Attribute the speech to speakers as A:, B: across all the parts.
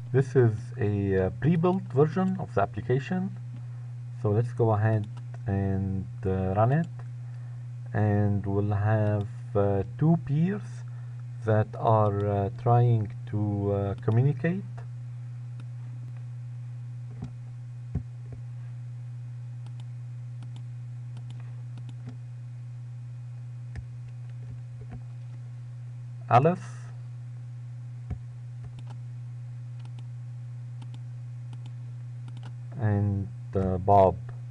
A: This is a pre-built version of the application. So let's go ahead and run it, and we'll have two peers that are trying to communicate. Alice and Bob,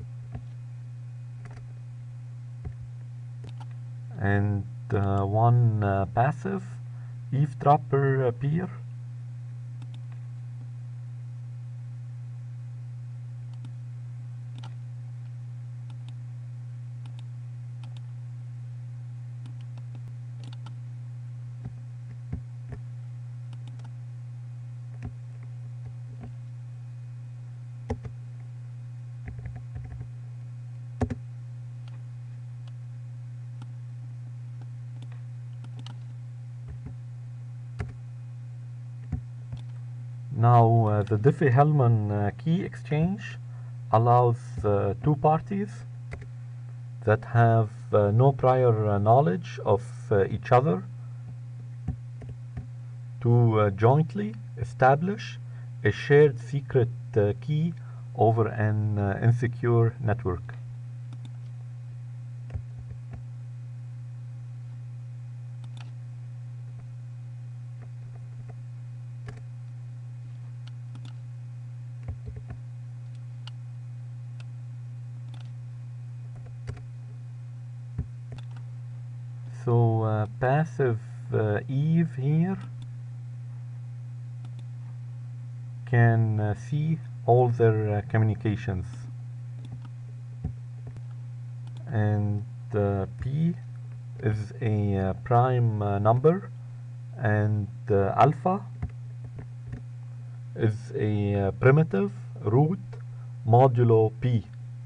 A: and one passive eavesdropper peer. Now the Diffie-Hellman key exchange allows two parties that have no prior knowledge of each other to jointly establish a shared secret key over an insecure network. So passive Eve here can see all their communications, and P is a prime number, and alpha is a primitive root modulo P,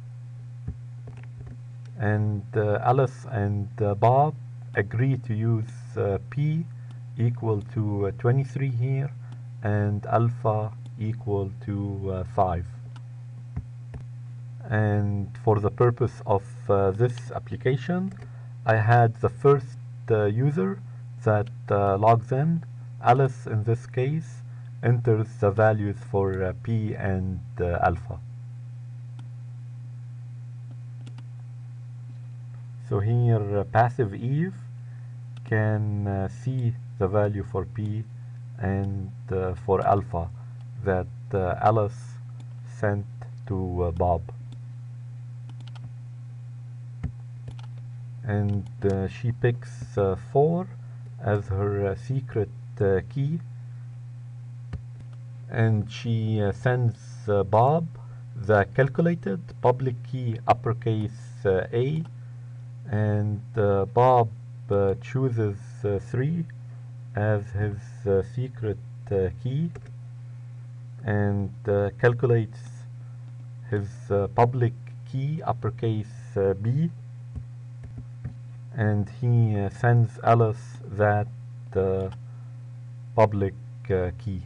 A: and Alice and Bob agree to use P equal to 23 here and alpha equal to 5. And for the purpose of this application, I had the first user that logs in. Alice, in this case, enters the values for P and alpha. So here passive Eve can see the value for P and for alpha that Alice sent to Bob. And she picks 4 as her secret key, and she sends Bob the calculated public key uppercase A, and Bob chooses 3 as his secret key, and calculates his public key uppercase B, and he sends Alice that public key.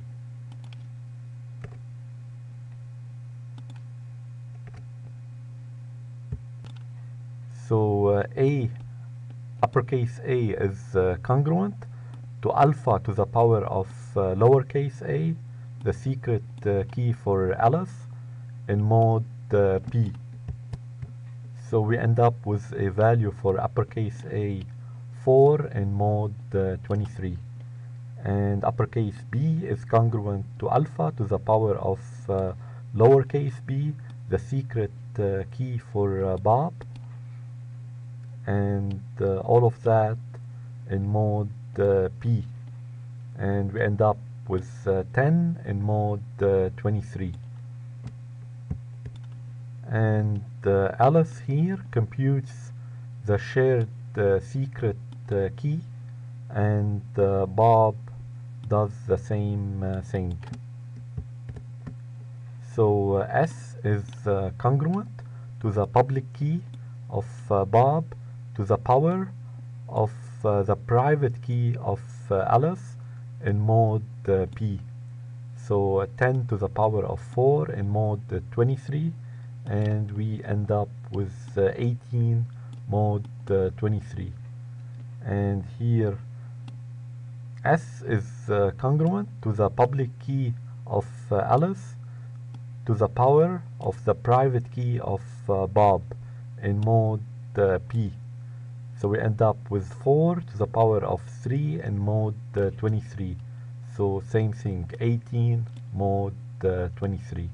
A: So uppercase A is congruent to alpha to the power of lowercase a, the secret key for Alice, in mode P. So we end up with a value for uppercase A 4 in mode 23. And uppercase B is congruent to alpha to the power of lowercase b, the secret key for Bob, and all of that in mode P, and we end up with 10 in mode 23. And Alice here computes the shared secret key, and Bob does the same thing. So S is congruent to the public key of Bob to the power of the private key of Alice in mode P. So 10 to the power of 4 in mode 23, and we end up with 18 mode 23. And here S is congruent to the public key of Alice to the power of the private key of Bob in mode P. So we end up with 4 to the power of 3 in mode 23. So same thing, 18 mode 23.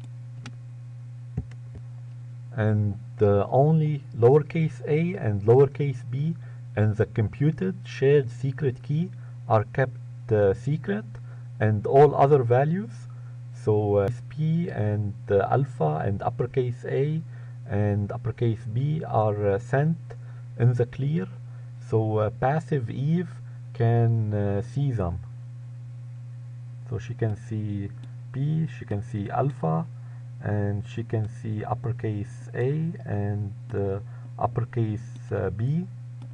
A: And only lowercase a and lowercase b and the computed shared secret key are kept secret, and all other values, so p and alpha and uppercase a and uppercase b are sent in the clear, so passive Eve can see them. So she can see p, she can see alpha, and she can see uppercase a and uppercase b.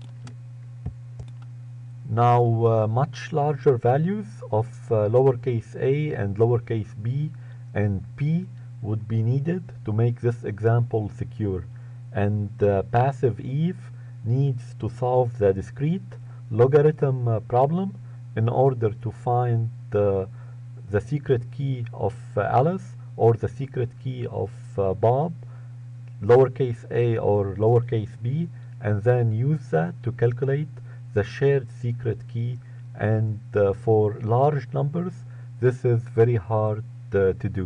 A: Now much larger values of lowercase a and lowercase b and p would be needed to make this example secure, and passive Eve needs to solve the discrete logarithm problem in order to find the secret key of Alice or the secret key of Bob, lowercase a or lowercase b, and then use that to calculate the shared secret key. And for large numbers this is very hard to do.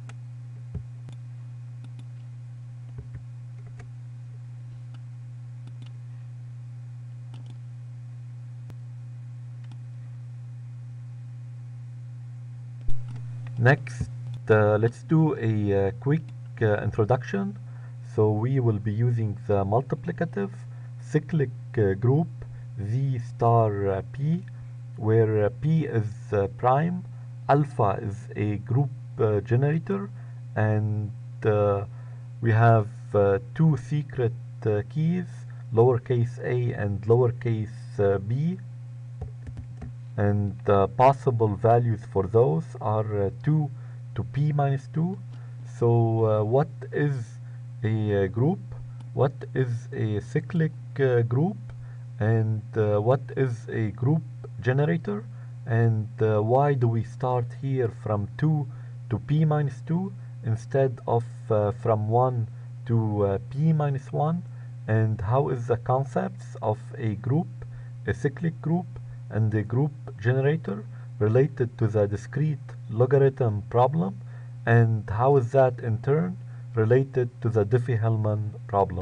A: Next, let's do a quick introduction. So we will be using the multiplicative cyclic group V star P, where P is prime, alpha is a group generator, and we have two secret keys, lowercase a and lowercase b, and possible values for those are 2 to p minus 2. So what is a group, what is a cyclic group, and what is a group generator, and why do we start here from 2 to p minus 2 instead of from 1 to p minus 1, and how is the concepts of a group, a cyclic group, and a group generator related to the discrete logarithm problem, and how is that in turn related to the Diffie-Hellman problem.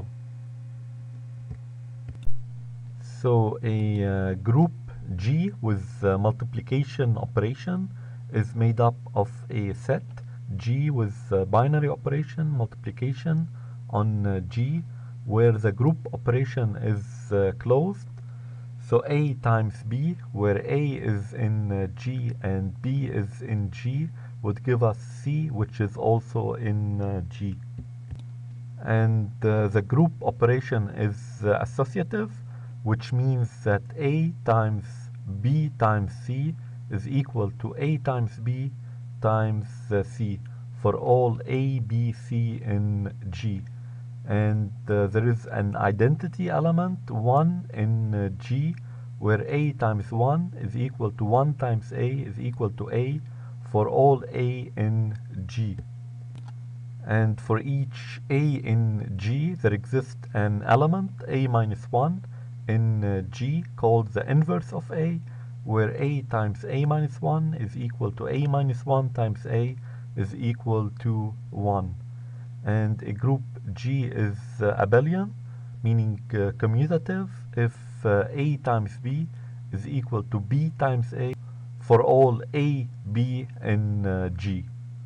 A: So a group G with multiplication operation is made up of a set G with binary operation multiplication on G, where the group operation is closed. So A times B, where A is in G and B is in G, would give us C, which is also in G. And the group operation is associative, which means that A times B times C is equal to A times B times C for all A, B, C in G. And there is an identity element 1 in G, where A times 1 is equal to 1 times A is equal to A for all A in G. And for each A in G there exists an element A minus 1 in G called the inverse of A, where A times A minus 1 is equal to A minus 1 times A is equal to 1. And a group G is abelian, meaning commutative, if A times B is equal to B times A for all A, B in G.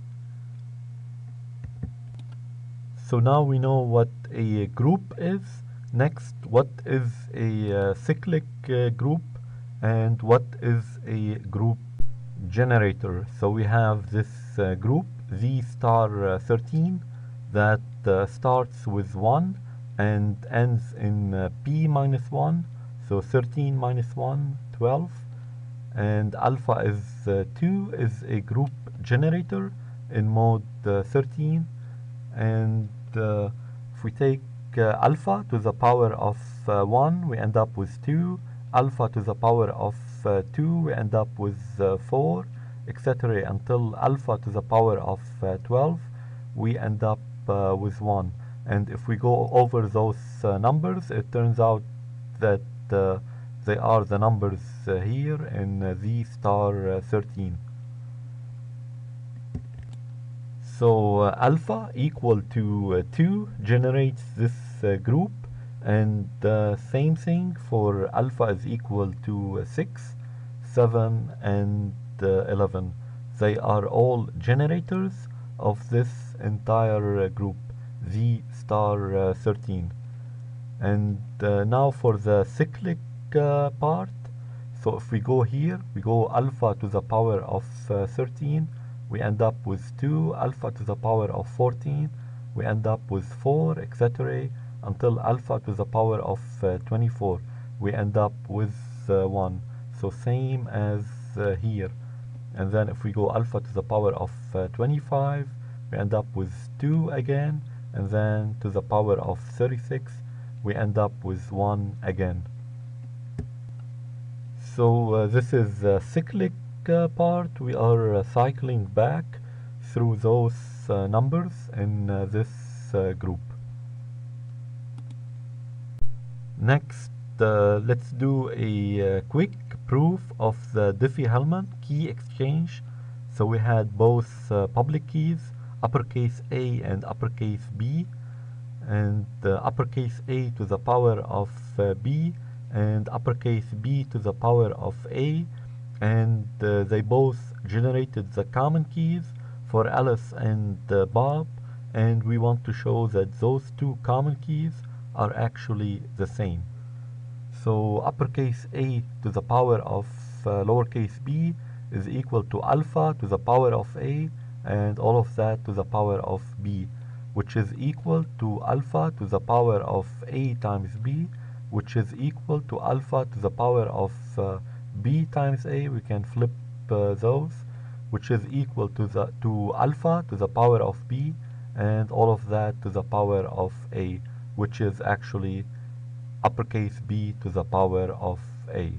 A: So now we know what a group is. Next, what is a cyclic group, and what is a group generator? So we have this group V star 13 that starts with 1 and ends in P minus 1, so 13 minus 1, 12, and alpha is 2 is a group generator in mode 13, and if we take alpha to the power of 1, we end up with 2, alpha to the power of 2, we end up with 4, etc. until alpha to the power of 12, we end up with 1. And if we go over those numbers, it turns out that they are the numbers here in Z star 13. So alpha equal to 2 generates this group, and same thing for alpha is equal to 6, 7, and 11. They are all generators of this entire group, Z star 13. And now for the cyclic part, so if we go here, we go alpha to the power of 13, we end up with 2, alpha to the power of 14, we end up with 4, etc. until alpha to the power of 24, we end up with 1. So same as here. And then if we go alpha to the power of 25, we end up with 2 again, and then to the power of 36, we end up with 1 again. So this is the cyclic part. We are cycling back through those numbers in this group. Next, let's do a quick proof of the Diffie-Hellman key exchange. So we had both public keys, uppercase A and uppercase B, and uppercase A to the power of B and uppercase B to the power of A, and they both generated the common keys for Alice and Bob, and we want to show that those two common keys are actually the same. So uppercase A to the power of lowercase b is equal to alpha to the power of A, and all of that to the power of B, which is equal to alpha to the power of A times B, which is equal to alpha to the power of B times A. We can flip those, which is equal to alpha to the power of B, and all of that to the power of A, which is actually uppercase B to the power of A.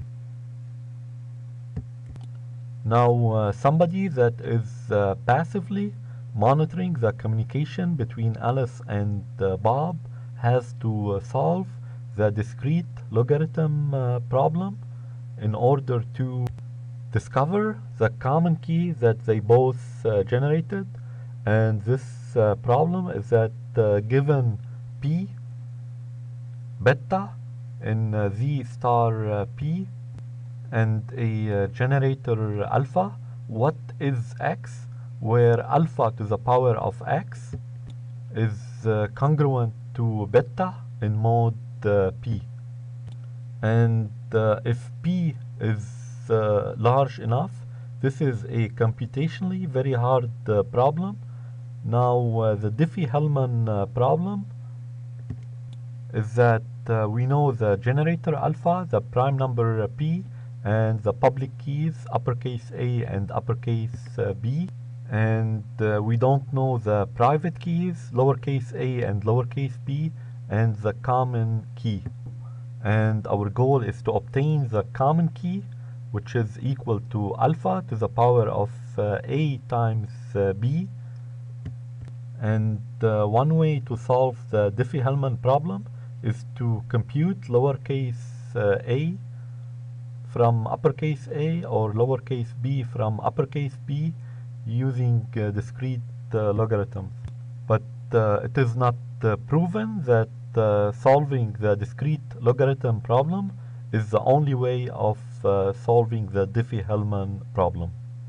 A: Now somebody that is passively monitoring the communication between Alice and Bob has to solve the discrete logarithm problem in order to discover the common key that they both generated. And this problem is that given P beta in Z star P and a generator alpha, what is X, where alpha to the power of X is congruent to beta in mode P. And if P is large enough, this is a computationally very hard problem. Now the Diffie-Hellman problem is that we know the generator alpha, the prime number P, and the public keys uppercase A and uppercase B, and we don't know the private keys lowercase a and lowercase b and the common key. And our goal is to obtain the common key, which is equal to alpha to the power of A times B. And one way to solve the Diffie-Hellman problem is to compute lowercase a from uppercase A or lowercase b from uppercase b using discrete logarithms. But it is not proven that solving the discrete logarithm problem is the only way of solving the Diffie-Hellman problem.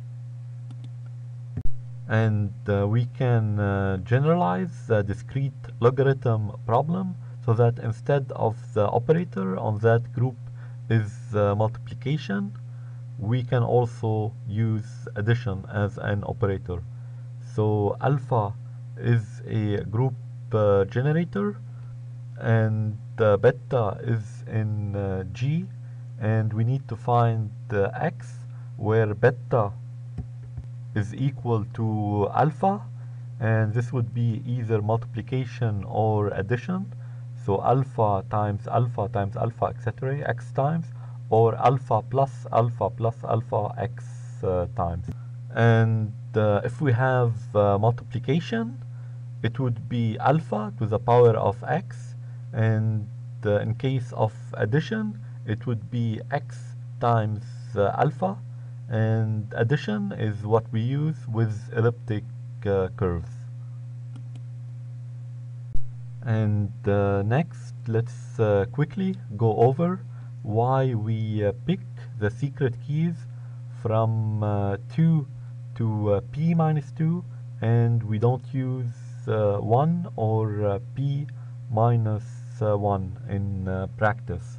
A: And we can generalize the discrete logarithm problem so that instead of the operator on that group is multiplication, we can also use addition as an operator. So alpha is a group generator, and beta is in G, and we need to find X, where beta is equal to alpha, and this would be either multiplication or addition. So alpha times alpha times alpha, etc., x times, or alpha plus alpha plus alpha x times. And if we have multiplication, it would be alpha to the power of x, and in case of addition, it would be x times alpha, and addition is what we use with elliptic curves. And next, let's quickly go over why we pick the secret keys from 2 to p minus 2, and we don't use 1 or p minus 1 in practice.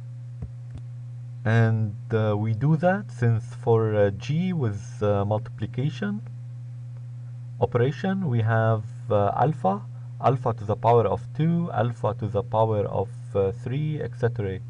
A: And we do that since for g with multiplication operation we have alpha to the power of 2, alpha to the power of 3, etc.,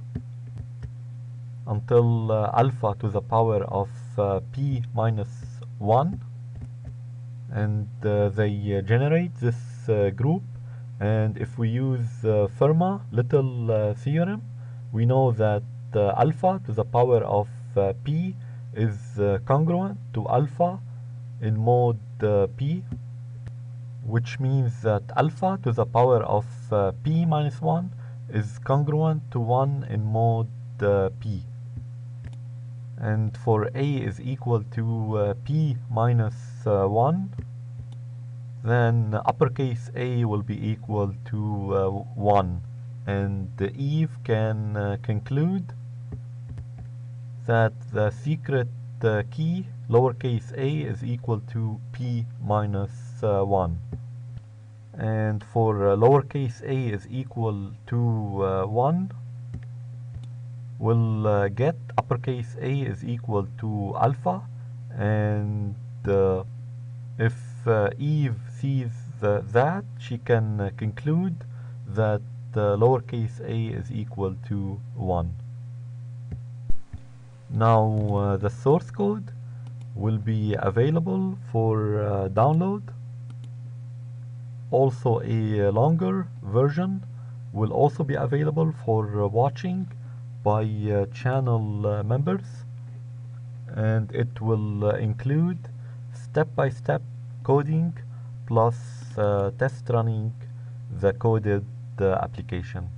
A: until alpha to the power of p minus 1, and they generate this group. And if we use Fermat-Little theorem, we know that alpha to the power of p is congruent to alpha in mode p, which means that alpha to the power of p minus 1 is congruent to 1 in mode p. And for a is equal to p minus 1, then uppercase A will be equal to 1, and Eve can conclude that the secret key lowercase a is equal to p minus 1. And for lowercase a is equal to 1, we'll get uppercase A is equal to alpha, and if Eve sees that, she can conclude that lowercase a is equal to 1. Now the source code will be available for download. Also a longer version will also be available for watching by channel members, and it will include step-by-step coding plus test running the coded application.